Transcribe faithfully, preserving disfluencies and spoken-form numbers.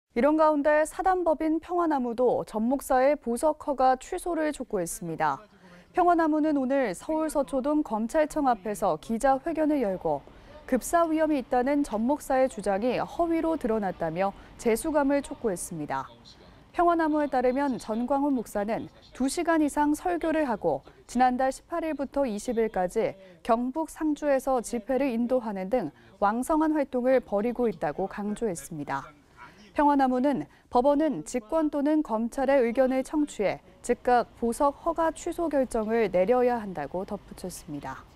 이런 가운데 사단법인 평화나무도 전 목사의 보석 허가 취소를 촉구했습니다. 평화나무는 오늘 서울 서초동 검찰청 앞에서 기자회견을 열고 급사 위험이 있다는 전 목사의 주장이 허위로 드러났다며 재수감을 촉구했습니다. 평화나무에 따르면 전광훈 목사는 두 시간 이상 설교를 하고 지난달 십팔 일부터 이십 일까지 경북 상주에서 집회를 인도하는 등 왕성한 활동을 벌이고 있다고 강조했습니다. 평화나무는 법원은 직권 또는 검찰의 의견을 청취해 즉각 보석 허가 취소 결정을 내려야 한다고 덧붙였습니다.